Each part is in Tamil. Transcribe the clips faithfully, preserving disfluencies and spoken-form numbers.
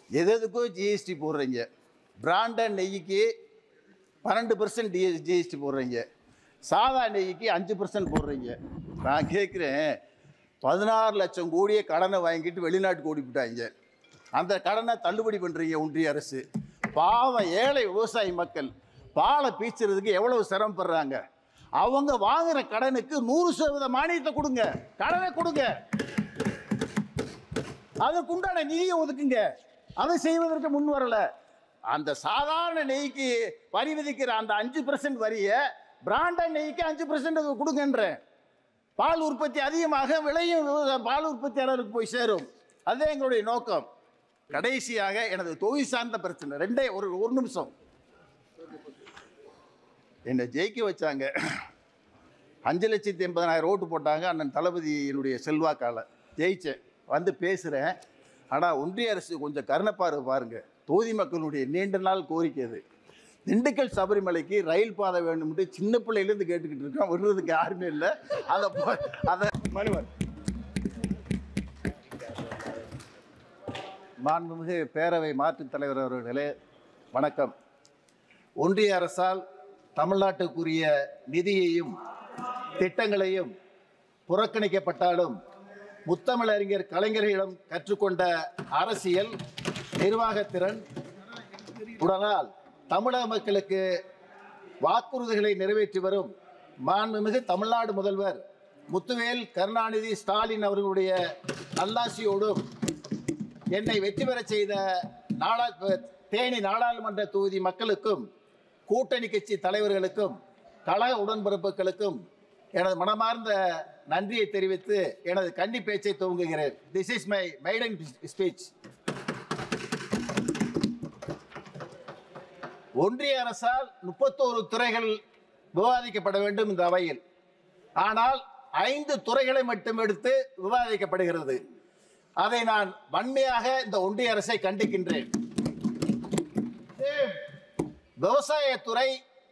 எது எதுக்கும் ஜிஎஸ்டி போடுறீங்க. பிராண்டட் நெய்யுக்கு பன்னெண்டு பர்சன்ட் டி ஜிஎஸ்டி போடுறீங்க, சாதா நெய்யுக்கு அஞ்சு பர்சன்ட் போடுறீங்க. நான் கேட்குறேன், பதினாறு லட்சம் கோடியை கடனை வாங்கிட்டு வெளிநாட்டுக்கு ஓடிவிட்டாங்க. அந்த கடனை தள்ளுபடி பண்ணுறீங்க ஒன்றிய அரசு. பாவம் ஏழை விவசாயி மக்கள் பாலை பீச்சுறதுக்கு எவ்வளவு சிரமப்படுறாங்க. அவங்க வாங்குற கடனுக்கு நூறு சதவீத மானியத்தை கொடுங்க, கடனை கொடுங்க, அதற்குண்டான நிதியை ஒதுக்குங்க. அதை செய்வதற்கு முன் வரல. அந்த சாதாரண நெய்க்கு வரி விதிக்கிற அந்த அஞ்சு பர்சன்ட் வரியை பிராண்டட் நெய்க்கு அஞ்சு பர்சன்ட் கொடுங்கன்ற. பால் உற்பத்தி அதிகமாக விளையும் பால் உற்பத்தியாளருக்கு போய் சேரும். அதுதான் எங்களுடைய நோக்கம். கடைசியாக எனது தொகுதி சார்ந்த பிரச்சனை ரெண்டே ஒரு ஒரு நிமிஷம். என்னை ஜெயிக்க வச்சாங்க, அஞ்சு லட்சத்தி எண்பதாயிரம் ஓட்டு போட்டாங்க. அண்ணன் தளபதியினுடைய செல்வாக்கால ஜெயிச்சேன். வந்து பேசுகிறேன், ஆனால் ஒன்றிய அரசு கொஞ்சம் கருணப்பார்வை பாருங்க. தொகுதி மக்களுடைய நீண்ட நாள் கோரிக்கை அது. திண்டுக்கல் சபரிமலைக்கு ரயில் பாதை வேண்டும்ட்டு சின்ன பிள்ளையிலேருந்து கேட்டுக்கிட்டு இருக்கோம், விடுறதுக்கு யாருமே இல்லை. அதை அதை மனுவர் மாண்புமிகு பேரவை மாற்றுத் தலைவர் அவர்களே வணக்கம். ஒன்றிய அரசால் தமிழ்நாட்டுக்குரிய நிதியையும் திட்டங்களையும் புறக்கணிக்கப்பட்டாலும் முத்தமிழறிஞர் கலைஞர்களிடம் கற்றுக்கொண்ட அரசியல் நிர்வாகத்திறன் உடனால் தமிழக மக்களுக்கு வாக்குறுதிகளை நிறைவேற்றி வரும் மாண்புமிகு தமிழ்நாடு முதல்வர் முத்துவேல் கருணாநிதி ஸ்டாலின் அவர்களுடைய நல்லாசியோடும் என்னை வெற்றி பெற செய்த நாடா தேனி நாடாளுமன்ற தொகுதி மக்களுக்கும் கூட்டணி கட்சி தலைவர்களுக்கும் கழக உடன்பிறப்புகளுக்கும் எனது மனமார்ந்த நன்றியை தெரிவித்து எனது கன்னி பேச்சை துவங்குகிறேன். This is my maiden speech. ஒன்றிய அரசால் முப்பத்தோரு துறைகள் விவாதிக்கப்பட வேண்டும் இந்த அவையில். ஆனால் ஐந்து துறைகளை மட்டும் எடுத்து விவாதிக்கப்படுகிறது. அதை நான் வன்மையாக இந்த ஒன்றிய அரசை கண்டிக்கின்றேன். விவசாயத்துறை,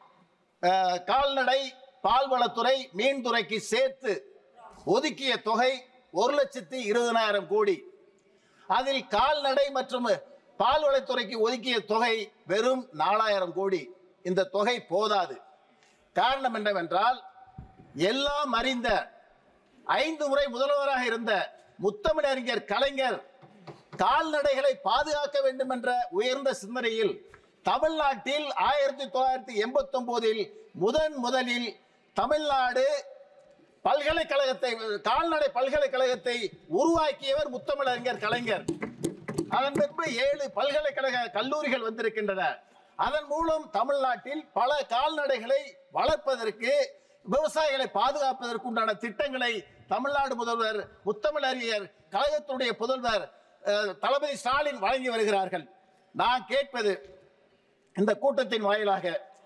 கால்நடை, பால்வளத்துறை, மீன்துறைக்கு சேர்த்து ஒதுக்கிய தொகை ஒரு லட்சத்தி இருபதனாயிரம் கோடி. அதில் கால்நடை மற்றும் பால்வளத்துறைக்கு ஒதுக்கிய தொகை வெறும் நாலாயிரம் கோடி. இந்த தொகை போதாது. காரணம் என்னவென்றால், எல்லாம் அறிந்த ஐந்து முறை முதல்வராக இருந்த முத்தமிழறிஞர் கலைஞர் கால்நடைகளை பாதுகாக்க வேண்டும் என்ற உயர்ந்த சிந்தனையில் தமிழ்நாட்டில் ஆயிரத்தி தொள்ளாயிரத்தி எண்பத்தி ஒன்பதில் முதன் முதலில் தமிழ்நாடு பல்கலைக்கழகத்தை கால்நடை பல்கலைக்கழகத்தை உருவாக்கியவர் முத்தமிழறிஞர் கலைஞர். அதன் பின்பு ஏழு பல்கலைக்கழக கல்லூரிகள் வந்திருக்கின்றன. அதன் மூலம் தமிழ்நாட்டில் பல கால்நடைகளை வளர்ப்பதற்கு, விவசாயிகளை பாதுகாப்பதற்கு உண்டான திட்டங்களை தமிழ்நாடு முதல்வர் முத்தமிழறிஞர் கழகத்துடைய புதல்வர் தளபதி ஸ்டாலின் வழங்கி வருகிறார்கள். நான் கேட்பது, இந்த கூட்டத்தின் வாயிலாக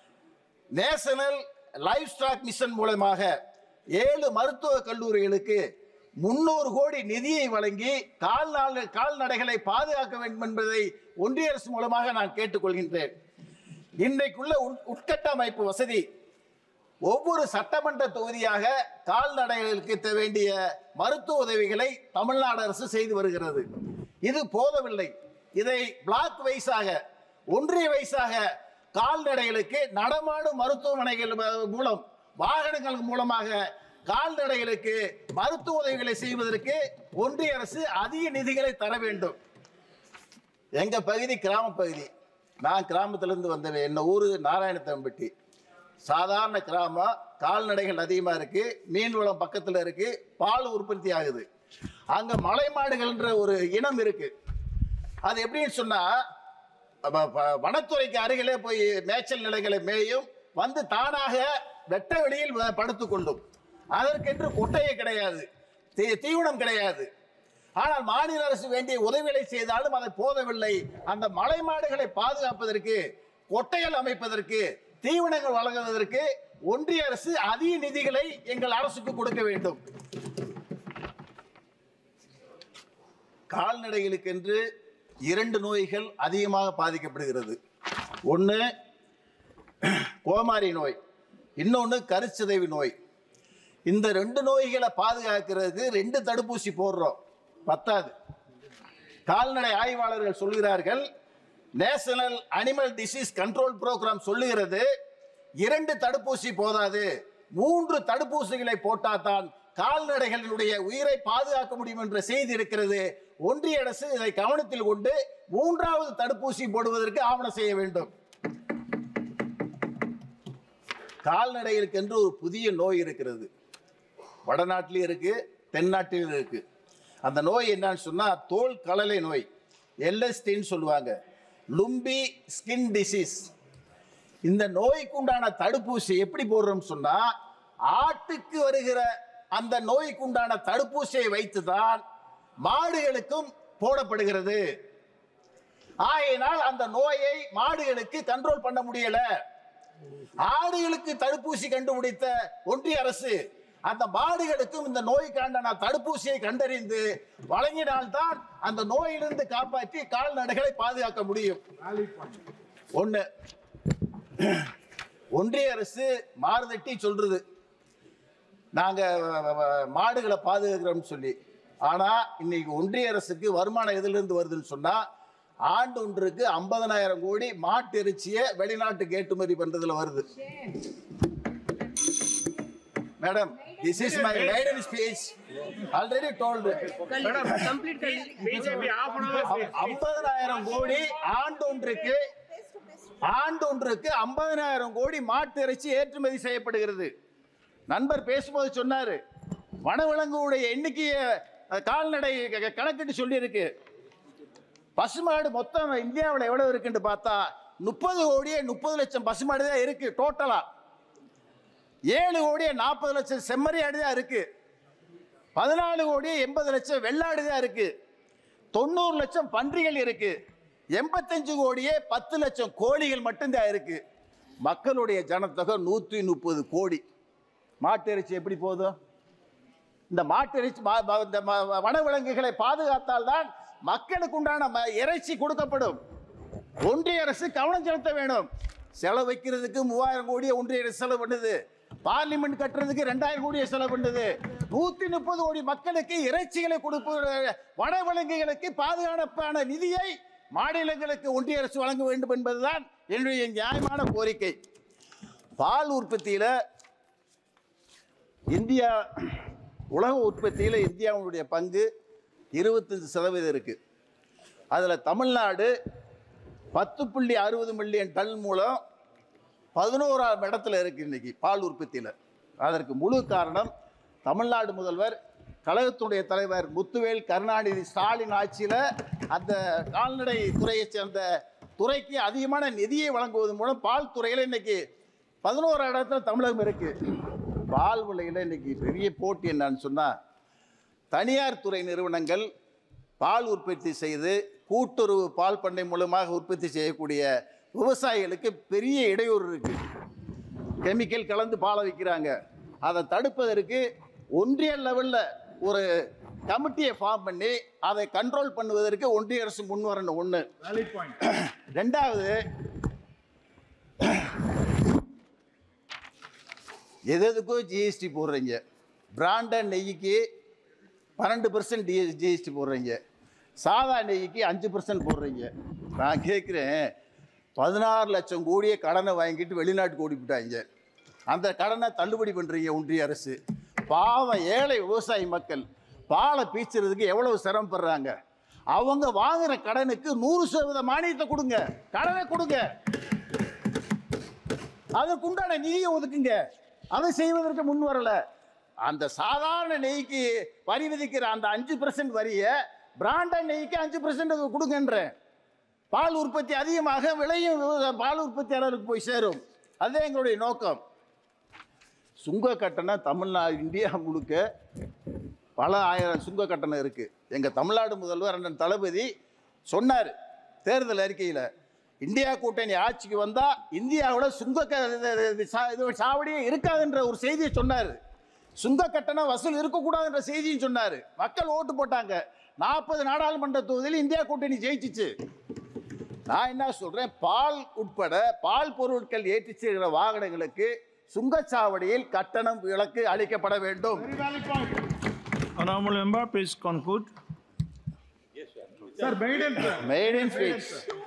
நேஷனல் லைஃப் ஸ்டாக் மிஷன் மூலமாக ஏழு மருத்துவ கல்லூரிகளுக்கு முன்னூறு கோடி நிதியை வழங்கி கால்நடை கால்நடைகளை பாதுகாக்க வேண்டும் என்பதை ஒன்றிய அரசு மூலமாக நான் கேட்டுக்கொள்கின்றேன். இன்றைக்குள்ள உட்கட்டமைப்பு வசதி ஒவ்வொரு சட்டமன்ற தொகுதியாக கால்நடைகளுக்கு வேண்டிய மருத்துவ உதவிகளை தமிழ்நாடு அரசு செய்து வருகிறது. இது போதவில்லை. இதை பிளாக் வைஸாக, ஒன்றிய வைஸாக கால்நடைகளுக்கு நடமாடும் மருத்துவமனைகள் மூலம், வாகனங்கள் மூலமாக கால்நடைகளுக்கு மருத்துவ உதவிகளை செய்வதற்கு ஒன்றிய அரசு அதிக நிதிகளை தர வேண்டும். எங்க பகுதி கிராம பகுதி. நான் கிராமத்திலிருந்து வந்தேன். என்ன ஊரு நாராயணத்தம்பட்டி. சாதாரண கிராமம், கால்நடைகள் அதிகமாக இருக்கு, மீன் வளம் பக்கத்தில் இருக்கு, பால் உற்பத்தி ஆகுது. அங்க மலை மாடுகள்ன்ற ஒரு இனம் இருக்கு. அது எப்படின்னு சொன்னா, வனத்துறைக்கு அருகிலே போய் மேய்ச்சல் நிலைகளை மேயும், வந்து தானாக வெட்ட வெளியில் படுத்துக்கொள்ளும். அதற்கென்று கொட்டையை கிடையாது, தீவனம் கிடையாது. ஆனால் மாநில அரசு வேண்டிய உதவிகளை செய்தாலும் அதை போதவில்லை. அந்த மலை மாடுகளை பாதுகாப்பதற்கு, கொட்டைகள் அமைப்பதற்கு, தீவனங்கள் வழங்குவதற்கு ஒன்றிய அரசு அதிக நிதிகளை எங்கள் அரசுக்கு கொடுக்க வேண்டும். கால்நடைகளுக்கு என்று இரண்டு நோய்கள் அதிகமாக பாதிக்கப்படுகிறது. ஒன்று கோமாரி நோய், இன்னொன்று கருச்சிதைவு நோய். இந்த ரெண்டு நோய்களை பாதுகாக்கிறதுக்கு ரெண்டு தடுப்பூசி போடுறோம், பத்தாது. கால்நடை ஆய்வாளர்கள் சொல்கிறார்கள், national animal disease control programme சொல்லுகிறது, இரண்டு தடுப்பூசி போதாது, மூன்று தடுப்பூசிகளை போட்டாதான் கால்நடைகளினுடைய உயிரை பாதுகாக்க முடியும் என்ற செய்தி இருக்கிறது. ஒன்றிய அரசு இதை கவனத்தில் கொண்டு மூன்றாவது தடுப்பூசி போடுவதற்கு ஆவணம் செய்ய வேண்டும். கால்நடைகளுக்கு என்று ஒரு புதிய நோய் இருக்கிறது. வடநாட்டிலும் இருக்கு, தென்னாட்டிலும் இருக்கு. அந்த நோய் என்னன்னு சொன்னா தோல் கலலை நோய், எல்எஸ்டின்னு சொல்லுவாங்க, லும்பி ஸ்கின் டிசீஸ். இந்த நோய்க்கு உண்டான தடுப்பூசி எப்படி போடுறோம் சொன்னா, ஆட்டுக்கு வருகிற அந்த நோய்க்கு உண்டான தடுப்பூசியை வைத்துதான் மாடுகளுக்கும் போடப்படுகிறது. ஆகையினால் அந்த நோயை மாடுகளுக்கு கண்ட்ரோல் பண்ண முடியல. ஆடுகளுக்கு தடுப்பூசி கண்டுபிடித்த ஒன்றிய அரசு அந்த மாடுகளுக்கும் இந்த நோய்க்கான தடுப்பூசியை கண்டறிந்து வழங்கினால்தான் அந்த நோயிலிருந்து காப்பாற்றி கால்நடைகளை பாதுகாக்க முடியும். ஒண்ணு, ஒன்றிய அரசு மாறுதட்டி சொல்றது நாங்க மாடுகளை பாதுகாக்கிறோம் சொல்லி. ஆனா இன்னைக்கு ஒன்றிய அரசுக்கு வருமானம் எதிலிருந்து வருதுன்னு சொன்னா, ஆண்டு ஒன்றுக்கு ஐம்பதனாயிரம் கோடி மாட்டு இறைச்சியை வெளிநாட்டுக்கு ஏற்றுமதி பண்றதுல வருது. Madam, this is my maiden speech. Already told. ஐம்பதனாயிரம் கோடி ஆண்டு ஒன்றுக்கு ஆண்டு ஒன்றுக்கு ஐம்பதனாயிரம் கோடி மாட்டு இறைச்சி ஏற்றுமதி செய்யப்படுகிறது. நண்பர் பேசும்போது சொன்னாரு, வனவிலங்குடைய எண்ணிக்கையை கால்நடை கணக்கிட்டு சொல்லி இருக்கு. பசுமாடு மொத்தம் இந்தியாவில் எவ்வளவு இருக்குன்னு பார்த்தா முப்பது கோடியே முப்பது லட்சம் பசுமாடு தான் இருக்கு டோட்டலா. ஏழு கோடியே நாற்பது லட்சம் செம்மறியாடு தான் இருக்கு. பதினாலு கோடியே எண்பது லட்சம் வெள்ளாடு தான் இருக்கு. தொண்ணூறு லட்சம் பன்றிகள் இருக்கு. எண்பத்தஞ்சு கோடியே பத்து லட்சம் கோழிகள் மட்டும்தான் இருக்கு. மக்களுடைய ஜனத்தொகை நூற்றி முப்பது கோடி. மாட்டு இறைச்சி எப்படி போதும்? இந்த மாட்டு இறைச்சி வனவிலங்குகளை பாதுகாத்தால் தான் மக்களுக்கு உண்டான இறைச்சி கொடுக்கப்படும். ஒன்றிய அரசு கவனம் செலுத்த வேண்டும். செலவு வைக்கிறதுக்கு மூவாயிரம் கோடியை ஒன்றிய அரசு செலவு பண்ணுது. பார்லிமெண்ட் கட்டுறதுக்கு ரெண்டாயிரம் கோடியை செலவு பண்ணுது. நூத்தி முப்பது கோடி மக்களுக்கு இறைச்சிகளை கொடுப்ப வனவிலங்குகளுக்கு பாதுகாப்பான நிதியை மாநிலங்களுக்கு ஒன்றிய அரசு வழங்க வேண்டும் என்பதுதான் என்னுடைய நியாயமான கோரிக்கை. பால் உற்பத்தியில இந்தியா உலக உற்பத்தியில் இந்தியாவுடைய பங்கு இருபத்தஞ்சு சதவீதம் இருக்கு. அதில் தமிழ்நாடு பத்து புள்ளி அறுபது மில்லியன் டன் மூலம் பதினோராம் இடத்துல இருக்கு இன்னைக்கு பால் உற்பத்தியில். அதற்கு முழு காரணம் தமிழ்நாடு முதல்வர் கழகத்துடைய தலைவர் முத்துவேல் கருணாநிதி ஸ்டாலின் ஆட்சியில் அந்த கால்நடை துறையை சேர்ந்த துறைக்கு அதிகமான நிதியை வழங்குவதன் மூலம் பால் துறையில் இன்னைக்கு பதினோரு இடத்துல தமிழகம் இருக்கு. பால் விலையில் இன்னைக்கு பெரிய போட்டி என்னன்னு சொன்னால், தனியார் துறை நிறுவனங்கள் பால் உற்பத்தி செய்து கூட்டுறவு பால் பண்ணை மூலமாக உற்பத்தி செய்யக்கூடிய விவசாயிகளுக்கு பெரிய இடையூறு இருக்கு. கெமிக்கல் கலந்து பாலை விற்கிறாங்க. அதை தடுப்பதற்கு ஒன்றிய லெவலில் ஒரு கமிட்டியை ஃபார்ம் பண்ணி அதை கண்ட்ரோல் பண்ணுவதற்கு ஒன்றிய அரசு முன் வரணும். ஒன்று. ரெண்டாவது, எது எதுக்கும் ஜிஎஸ்டி போடுறீங்க. பிராண்டட் நெய்யுக்கு பன்னெண்டு பர்சன்ட் டி ஜிஎஸ்டி போடுறீங்க, சாதா நெய்யுக்கு அஞ்சு பர்சன்ட் போடுறீங்க. நான் கேட்குறேன், பதினாறு லட்சம் கோடியை கடனை வாங்கிட்டு வெளிநாட்டுக்கு ஓடிவிட்டாங்க. அந்த கடனை தள்ளுபடி பண்ணுறீங்க ஒன்றிய அரசு. பாவம் ஏழை விவசாயி மக்கள் பாலை பீச்சுறதுக்கு எவ்வளவு சிரமப்படுறாங்க. அவங்க வாங்குற கடனுக்கு நூறு சதவீத மானியத்தை கொடுங்க, கடனை கொடுங்க, அதற்குண்டான நிதியை ஒதுக்குங்க. அதை செய்வதற்கு முன் வரல. அந்த சாதாரண நெய்க்கு வரி விதிக்கிற அந்த அஞ்சு பர்சன்ட் வரியை பிராண்டட் நெய்க்கு அஞ்சு பர்சன்ட் கொடுங்கன்ற. பால் உற்பத்தி அதிகமாக விளையும் பால் உற்பத்தியாளருக்கு போய் சேரும். அதுதான் எங்களுடைய நோக்கம். சுங்க கட்டணம் தமிழ்நாடு இந்தியா முழுக்க பல ஆயிரம் சுங்க கட்டணம் இருக்கு. எங்க தமிழ்நாடு முதல்வர் அண்ணன் தளபதி சொன்னார் தேர்தல் அறிக்கையில், இந்தியா கூட்டணி ஆட்சிக்கு வந்தா இந்தியாவோட சுங்க சாவடியே இருக்காதுன்ற ஒரு செய்தியை சொன்னார். சுங்க கட்டணம் வசூல் இருக்கக்கூடாதுன்ற செய்தியும் சொன்னார். மக்கள் ஓட்டு போட்டாங்க. நாற்பது நாடாளுமன்ற தொகுதியில் இந்தியா கூட்டணி ஜெயிச்சிச்சு. நான் என்ன சொல்றேன், பால் உட்பட பால் பொருட்கள் ஏற்றி செல்கிற வாகனங்களுக்கு சுங்கச்சாவடியில் கட்டணம் விலக்கு அளிக்கப்பட வேண்டும். Honorable member, please conclude. Sir, maiden. Maiden speech.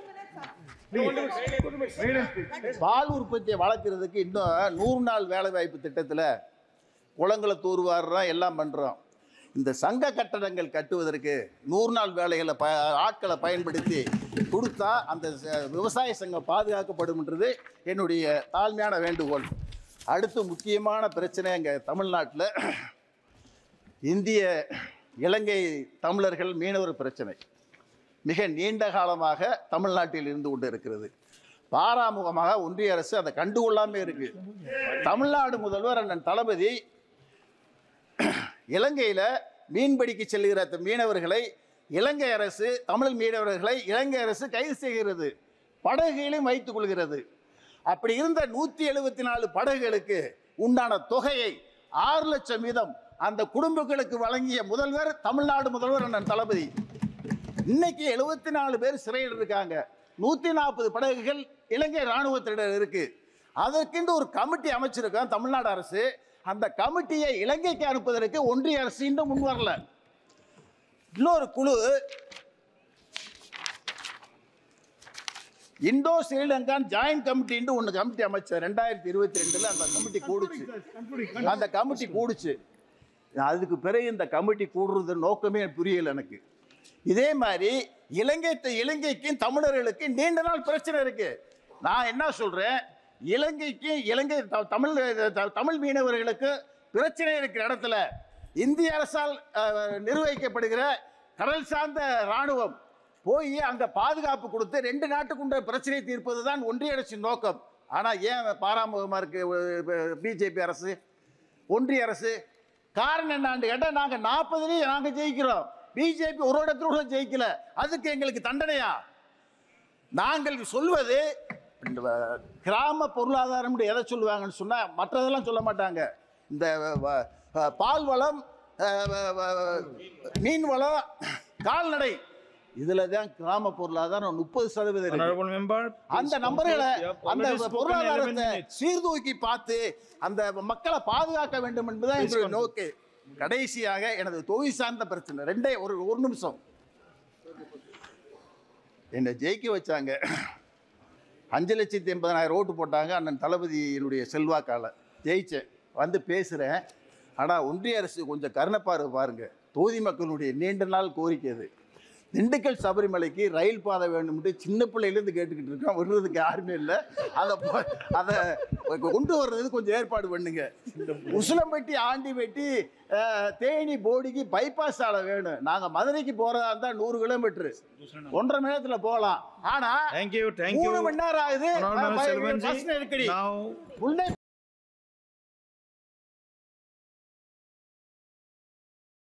பால் உற்பத்தியை வளர்க்கறதுக்கு இன்னும் நூறு நாள் வேலை வாய்ப்பு திட்டத்தில் குளங்களை தூர்வாடுறோம், எல்லாம் பண்ணுறோம். இந்த சங்க கட்டடங்கள் கட்டுவதற்கு நூறு நாள் வேலைகளை ப ஆட்களை பயன்படுத்தி கொடுத்தா அந்த விவசாய சங்கம் பாதுகாக்கப்படும்ன்றது என்னுடைய தாழ்மையான வேண்டுகோள். அடுத்து முக்கியமான பிரச்சனை எங்கள் தமிழ்நாட்டில் இந்திய இலங்கை தமிழர்கள் மீனவர் பிரச்சனை மிக நீண்ட காலமாக தமிழ்நாட்டில் இருந்து கொண்டு இருக்கிறது. பாராமுகமாக ஒன்றிய அரசு அதை கண்டுகொள்ளாமல் இருக்கு. தமிழ்நாடு முதல்வர் அண்ணன் தளபதி இலங்கையில் மீன்பிடிக்க செல்கிற மீனவர்களை இலங்கை அரசு தமிழ் மீனவர்களை இலங்கை அரசு கைது செய்கிறது, படகுகளையும் வைத்துக் கொள்கிறது. அப்படி இருந்த நூற்றி எழுபத்தி நாலு படகுகளுக்கு உண்டான தொகையை ஆறு லட்சம் வீதம் அந்த குடும்பங்களுக்கு வழங்கிய முதல்வர் தமிழ்நாடு முதல்வர் அண்ணன் தளபதி. இன்னைக்கு எழுபத்தி நாலு பேர் சிறையில் இருக்காங்க. நூற்றி நாற்பது படகுகள் இலங்கை இராணுவத்திடம் இருக்கு. அதற்கென்று ஒரு கமிட்டி அமைச்சிருக்கோம் தமிழ்நாடு அரசு. அந்த கமிட்டியை இலங்கைக்கு அனுப்புவதற்கு ஒன்றிய அரசு இன்னும் முன் வரல. இன்னொரு குழு இந்தோ ஸ்ரீலங்கான் ஜாயின்ட் கமிட்டின்னு ஒன்று கமிட்டி அமைச்சர் ரெண்டாயிரத்தி இருபத்தி ரெண்டுல அந்த கமிட்டி கூடுச்சு. அந்த கமிட்டி கூடுச்சு. அதுக்கு பிறகு இந்த கமிட்டி கூடுறது நோக்கமே புரியல எனக்கு. இதே மாதிரி இலங்கை இலங்கைக்கும் தமிழர்களுக்கு நீண்ட நாள் பிரச்சனை இருக்கு. நான் என்ன சொல்றேன், இலங்கைக்கு இலங்கை தமிழ் தமிழ் மீனவர்களுக்கு பிரச்சனை இருக்கிற இடத்துல இந்திய அரசால் நிர்வகிக்கப்படுகிற கடல் சார்ந்த இராணுவம் போய் அங்க பாதுகாப்பு கொடுத்து ரெண்டு நாட்டுக்குண்ட பிரச்சனை தீர்ப்பது தான் ஒன்றிய அரசின் நோக்கம். ஆனா ஏன் பாராமுகமா இருக்கு பிஜேபி அரசு, ஒன்றிய அரசு? காரணம் என்னான்னு கேட்டா, நாங்க நாற்பதுலயும் நாங்க ஜெயிக்கிறோம், பிஜேபி ஒரு இடத்துல கூட ஜெயிக்கல. அதுக்கு எங்களுக்கு தண்டனையா? நாங்கள் சொல்வது கிராம பொருளாதாரம் எதை சொல்லுவாங்கன்னு சொன்னா மற்றதெல்லாம் சொல்ல மாட்டாங்க. இந்த பால் வளம், மீன் வளம், கால்நடை, இதுல தான் கிராம பொருளாதாரம் முப்பது சதவீதம். அந்த நம்பர்களை அந்த பொருளாதாரத்தை சீர்தூக்கி பார்த்து அந்த மக்களை பாதுகாக்க வேண்டும் என்பதுதான் எங்களுடைய நோக்கு. கடைசியாக எனது தொகுதி சார்ந்த பிரச்சனை ரெண்டே ஒரு ஒரு நிமிஷம். என்னை ஜெயிக்க வச்சாங்க, அஞ்சு லட்சத்தி எண்பதாயிரம் ஓட்டு போட்டாங்க. அண்ணன் தளபதியினுடைய செல்வாக்கால ஜெயிச்சேன், வந்து பேசுகிறேன். ஆனால் ஒன்றிய அரசு கொஞ்சம் கருணப்பார்வை பாருங்க. தொகுதி மக்களுடைய நீண்ட நாள் கோரிக்கை அது. திண்டுக்கல் சபரிமலைக்கு ரயில் பாதை வேணும்ட்டு சின்ன பிள்ளையிலேருந்து கேட்டுக்கிட்டு இருக்கோம், விடுறதுக்கு யாருமே இல்லை. அதை அதை கொண்டு வர்றது கொஞ்சம் ஏற்பாடு பண்ணுங்க. உசிலம்பட்டி, ஆண்டிப்பட்டி, தேனி, போடிக்கு பைபாஸ் சாலை வேணும். நாங்கள் மதுரைக்கு போகிறதா இருந்தால் நூறு கிலோமீட்டரு ஒன்றரை மணி நேரத்தில் போகலாம். ஆனால் மூணு மணி நேரம் ஆகுது. நெருக்கடி.